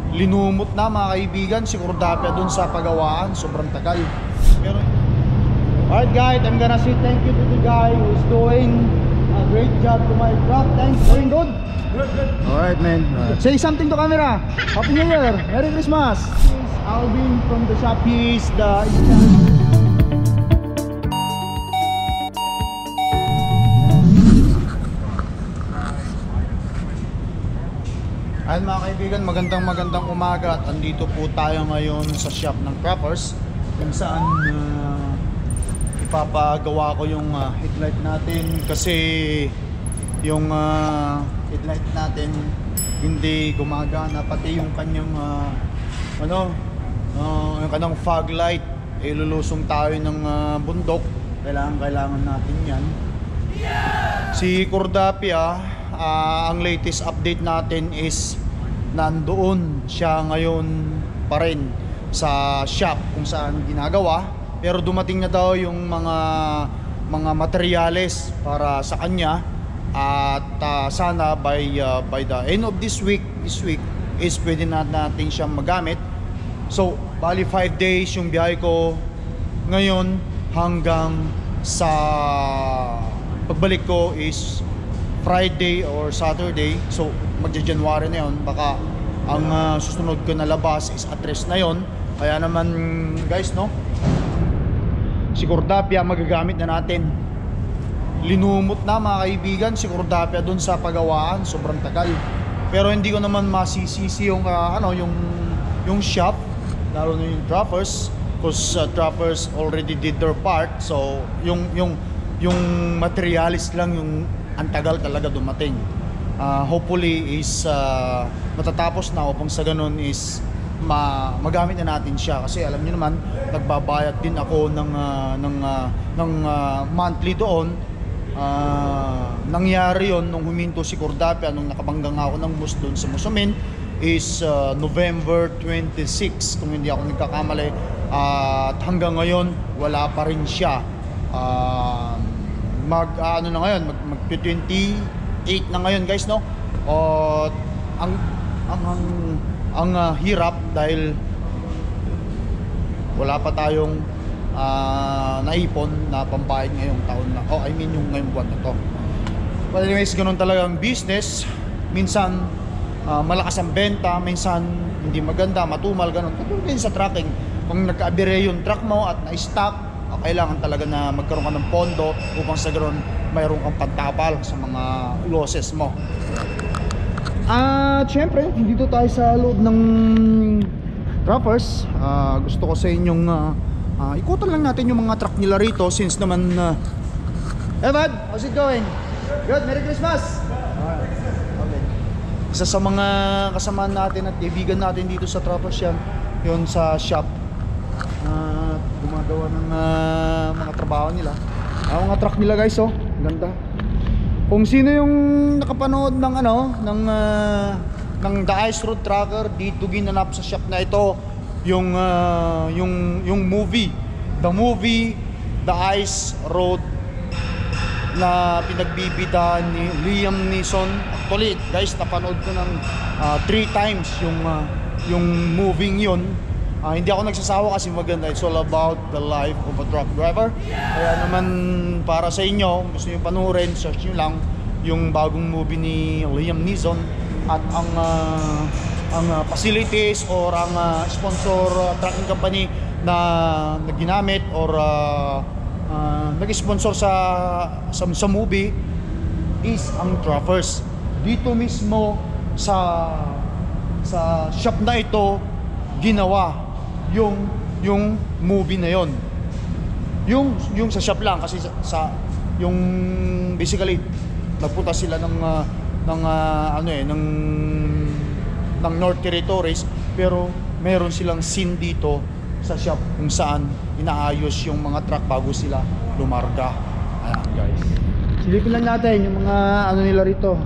linumot na mga kaibigan si Cordapia dun sa pagawaan, sobrang tagal. Pero alright guys, I'm gonna say thank you to the guy who's doing a great job to my truck. Thanks, doing good? Good. Alright man, say something to camera. Happy New Year, Merry Christmas. This is Alvin from the shop. He is the Ayan mga kaibigan, magandang umaga at andito po tayo ngayon sa shop ng Crappers kung saan ipapagawa ko yung headlight natin kasi yung headlight natin hindi gumagana, pati yung kanyang yung kanyang fog light. Ilulusong tayo ng bundok, kailangan natin yan. Si Cordapia, ang latest update natin is nandoon siya ngayon pa rin sa shop kung saan ginagawa, pero dumating na daw yung mga materyales para sa kanya at sana by the end of this week is pwede na natin siyang magamit. So bali 5 days yung biyahe ko ngayon hanggang sa pagbalik ko is Friday or Saturday. So magja-January na yun. Baka ang susunod ko na labas is address na yon. Kaya naman guys, no, si Cordapia magagamit na natin. Linumot na mga kaibigan si Cordapia dun sa pagawaan, sobrang tagal. Pero hindi ko naman masisisi yung yung shop, lalo na yung droppers, because droppers already did their part. So yung materialis lang yung ang tagal talaga dumating. Hopefully is matatapos na upang sa ganun is magamit na natin siya, kasi alam niyo naman nagbabayad din ako ng monthly doon. Nangyari yon nung huminto si Cordapia, nung nakabangga nga ako ng bus doon sa Musumin is November 26 kung hindi ako nagkakamali, at hanggang ngayon wala pa rin siya. Na ngayon mag 28 na ngayon guys, no. Ang hirap dahil wala pa tayong naipon na pambayad ngayong taon na, I mean yung ngayong buwan na to. But anyways, ganun talaga ang business. Minsan malakas ang benta, minsan hindi maganda, matumal, ganun. Katulad din sa trucking, kung nagka-abire yung truck mo at na-stock, kailangan talaga na magkaroon ka ng pondo upang sa ganoon mayroon kang pantapal sa mga losses mo. At syempre, dito tayo sa loob ng Crappers. Gusto ko sa inyong ikutan lang natin yung mga truck nila rito, since naman Evad, how's it going? Good, Merry Christmas! Okay. Isa sa mga kasamaan natin at kaibigan natin dito sa Crappers yun sa shop, gumagawa ng mga trabaho nila, mga truck nila guys. Oh, ganda. Kung sino yung nakapanood ng ng The Ice Road Trucker, dito ginanap sa shop na ito yung movie, the movie The Ice Road na pinagbibida ni Liam Neeson. Actually guys, napanood ko ng 3 times yung moving yun. Hindi ako nagsasawa kasi maganda. It's all about the life of a truck driver. Kaya naman para sa inyo, gusto nyo panurin, search nyo lang yung bagong movie ni Liam Neeson. At ang facilities or ang sponsor trucking company na ginamit or nag-sponsor sa movie is ang Crappers. Dito mismo sa shop na ito ginawa yung movie na yon. Yung sa shop lang, kasi sa yung basically nagpunta sila ng North Territories, pero meron silang scene dito sa shop kung saan inaayos yung mga truck bago sila lumarga. Ayan guys, silipin lang natin yung mga nila rito.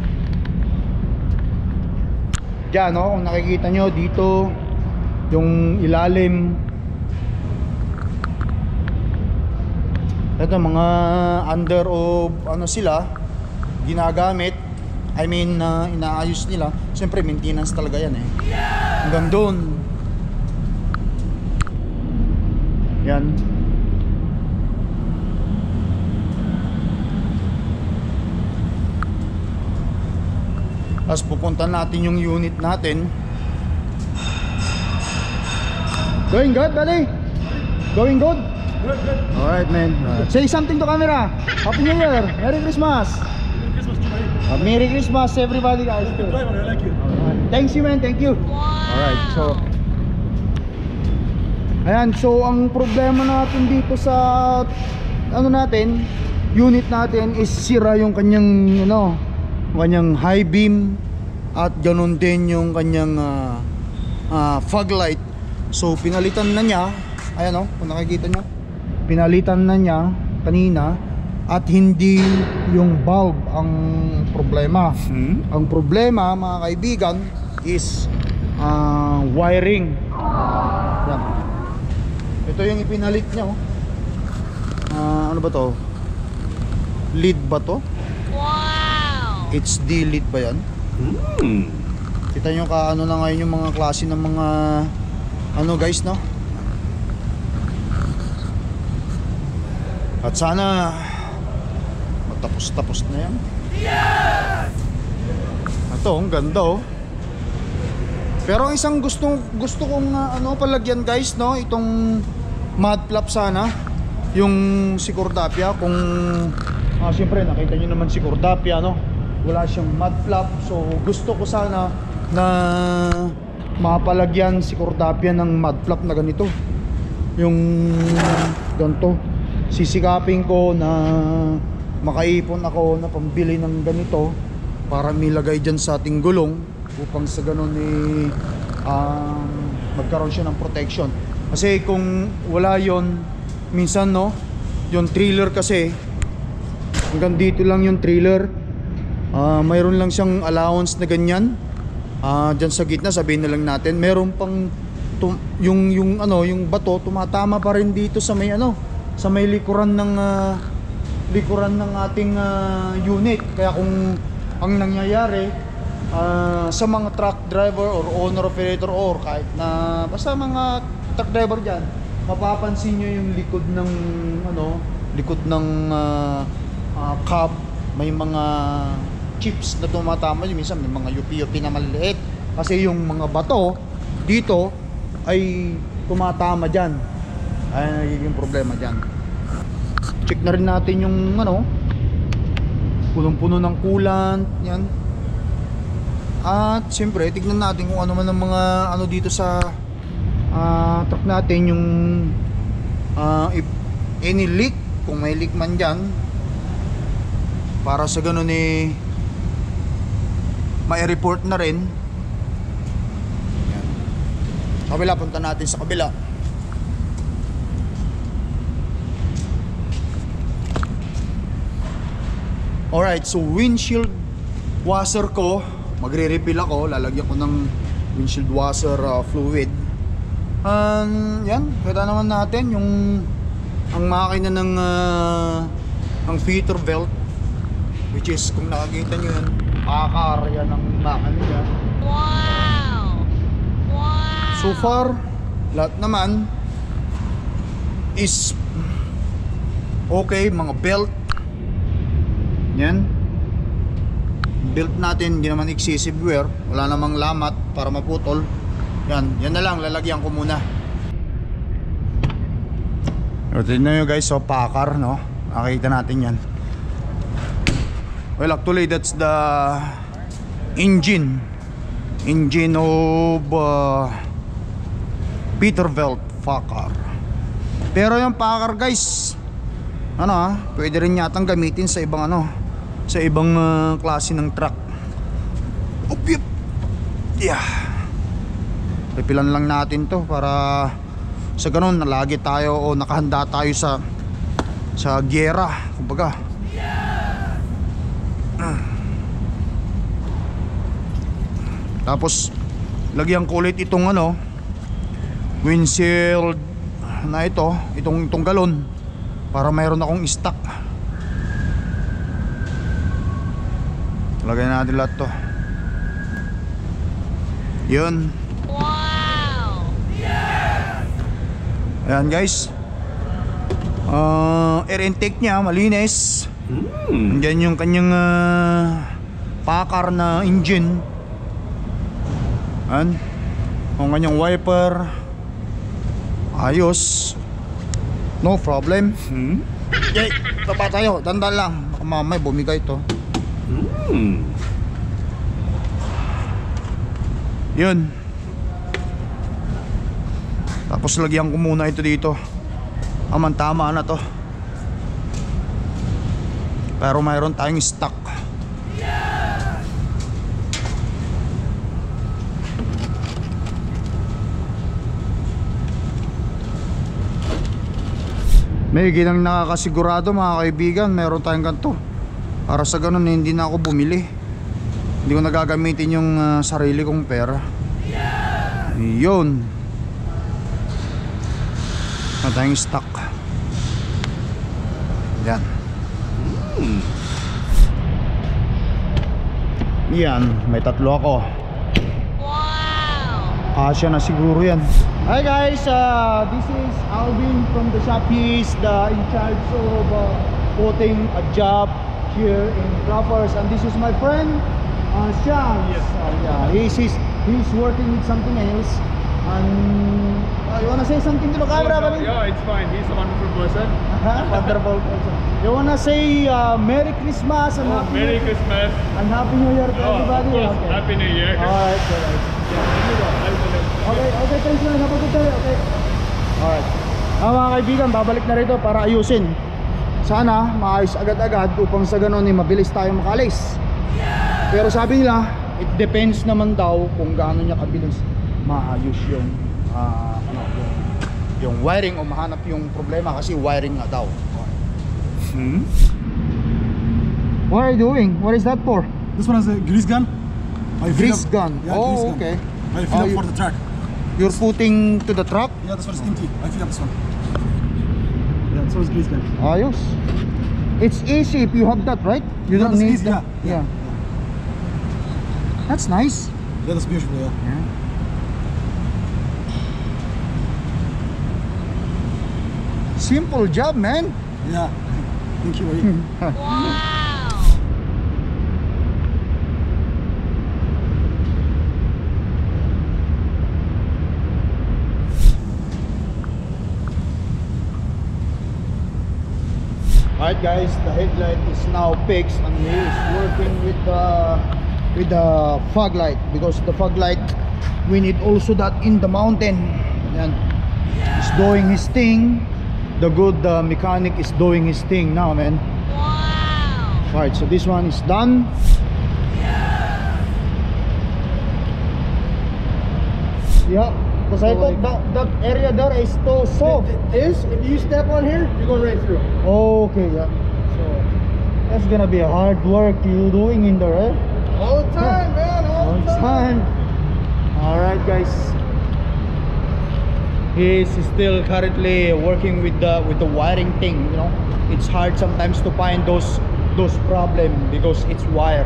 Diyan, no, kung nakikita nyo dito yung ilalim, ito mga under of sila ginagamit I mean, inaayos nila. Siyempre, maintenance talaga yan eh. Hanggang doon. Yan. Tapos pupunta natin yung unit natin. Going good, buddy? Going good? Good, good. Alright, man. Say something to camera. Happy New Year. Merry Christmas. Merry Christmas to you. Merry Christmas, everybody, guys. Good driver, I like you. Thanks you, man. Thank you. Alright, so ayan, so ang problema natin dito sa ano natin, unit natin is sira yung kanyang kanyang high beam at ganun din yung kanyang fog light. So pinalitan na niya, ayan kung nakikita nyo, pinalitan na niya kanina at hindi yung bulb ang problema. Ang problema, mga kaibigan, is wiring. Yan. Ito yung ipinalit niya ano ba to? Lead ba to? Wow! HD lead ba yan? Kita nyo ka ano na ngayon yung mga klase ng mga guys, no? At sana matapos-tapos na yan. Ito, ang ganda Pero ang isang gusto kong palagyan, guys, no, itong mud flap sana, yung si Cordapia, kung siyempre nakita niyo naman si Cordapia, no, wala siyang mud flap. So gusto ko sana na mapalagyan si Cordapia ng mud flap na ganito, yung ganito. Sisikapin ko na makaipon ako na pambili ng ganito para milagay dyan sa ating gulong, upang sa ganun magkaroon siya ng protection. Kasi kung wala yon, minsan yung trailer kasi hanggang dito lang yung trailer, mayroon lang siyang allowance na ganyan. Dyan sa gitna, sabihin na lang natin, meron pang yung bato tumatama pa rin dito sa may sa may likuran ng ating unit. Kaya kung ang nangyayari sa mga truck driver or owner operator or kahit na basta mga truck driver dyan, mapapansin nyo yung likod ng cab, may mga chips na tumatama. Minsan may mga yupi-yupi na maliliit kasi yung mga bato dito ay tumatama dyan. Ay nagiging problema dyan. Check na rin natin yung punong-puno ng coolant yan. At siyempre tignan natin kung ano man ang mga dito sa truck natin, yung if any leak, kung may leak man dyan, para sa ganun mai-report na rin. Yan. Kabila, punta natin sa kabila. Alright, so windshield washer ko, magre-refill ako, lalagyan ko ng windshield washer fluid. Yan, kita naman natin yung ang makina ng ang feeder belt, which is kung nakakita nyo yan, pakakar yan ang makina niya. Wow! Wow! So far, lahat naman is okay. Mga belt yan, belt natin hindi naman excessive wear, wala namang lamat para maputol. Yan na lang, lalagyan ko muna. Tignan nyo guys, so pakar, no? Nakita natin yan. Well, actually that's the engine of Peterbilt pakar. Pero yung pakar guys, pwede rin yatang gamitin sa ibang sa ibang klase ng truck. Upyip. Yeah. Repilan lang natin to para sa ganun nalagi tayo o nakahanda tayo sa gyera, kumbaga. Tapos lagyan ko ulit itong windshield na itong galon para mayroon akong stock. Lagay natin lahat to. Yun. Wow! Ayan guys. Air intake niya malinis. Andyan yung kanyang pakar na engine. Ayan. Ang kanyang wiper. Ayos. No problem. Okay, taba tayo. Dandan lang. Baka mamay bumigay to. Yun. Tapos lagyan ko muna ito dito. Tama na to. Pero mayroon tayong stock. May ginang nakakasigurado mga kaibigan, meron tayong ganito. Para sa ganun hindi na ako bumili. Hindi ko nagagamitin yung sarili kong pera. Yun. Meron tayong stock. Yan. Yan, may tatlo ako. Wow! Asya na siguro yan. Hi guys, this is Alvin from the shop. He's the in charge of putting a job here in Crawford. And this is my friend, Sean. Yes. Yeah, he's working with something else. And you wanna say something to the camera, buddy? Yeah, it's fine. He's a wonderful person. Wonderful person. You wanna say Merry Christmas and Happy Merry Christmas. and Happy New Year to Oh, of everybody? course. Okay. Happy New Year. Alright, alright. Okay, thanks man. Have a good day. Okay. Alright. Mga kaibigan, babalik na rito para ayusin. Sana maayos agad-agad upang sa ganun mabilis tayo makalis. Pero sabi nila, it depends naman daw kung gaano niya kabilis maayos yung yung wiring o mahanap yung problema kasi wiring nga daw. What are you doing? What is that for? This one is a grease gun. I fill Grease up- gun. Yeah, Oh, grease gun. okay. I fill up you- for the track. You're putting to the truck? Yeah, this one is empty. I fill up this one. Yeah, this one is grease gun. Ayos. It's easy if you have that, right? You Yeah, don't that's need easy, that. yeah. That's nice. Yeah, that's beautiful. Yeah. Simple job, man. Yeah. Thank you. Ari. Wow! Alright guys, the headlight is now fixed and he is working with the fog light because the fog light we need also that in the mountain. Yan. He's doing his thing. The good mechanic is doing his thing now, man. Wow! Alright, so this one is done. Yeah, because I thought that area there is too soft. This, if you step on here, you're going right through. Okay, yeah. So that's gonna be a hard work you doing in there, eh? All the time, man. All the time. Alright guys. He is still currently working with the wiring thing, you know. It's hard sometimes to find those problems because it's wire.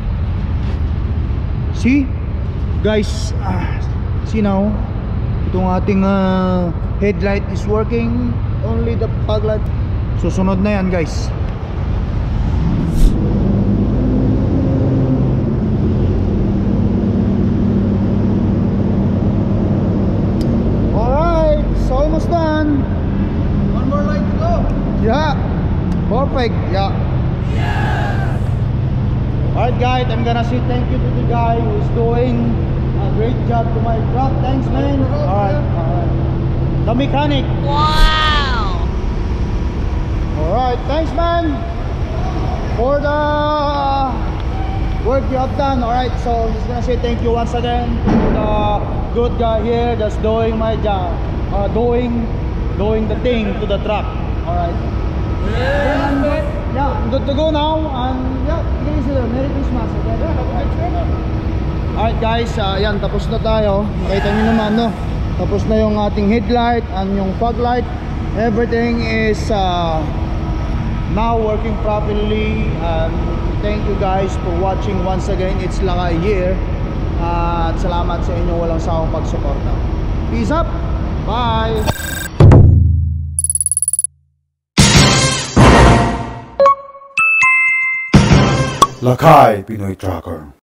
See? Guys, see now, itong ating headlight is working, only the fog light. Susunod na yan guys. Alright, it's almost done. One more light to go. Yeah, perfect. Yeah. Alright guys, I'm gonna say thank you to the guy who's doing a great job to my truck. Thanks man. Alright. The mechanic. Wow! Alright, thanks man for the work you have done. Alright, so I'm just gonna say thank you once again to the good guy here that's doing my job, doing the thing to the truck. Alright. Yeah, I'm good to go now. And yeah, Merry Christmas. Okay? Alright guys, yan, tapos na tayo. Nakita nyo naman, no? Tapos na yung ating headlight and yung fog light. Everything is now working properly. thank you guys for watching once again. It's Lakay here. At salamat sa inyo walang sawang pagsuporta. Peace up. Bye. Lakay Pinoy Tracker.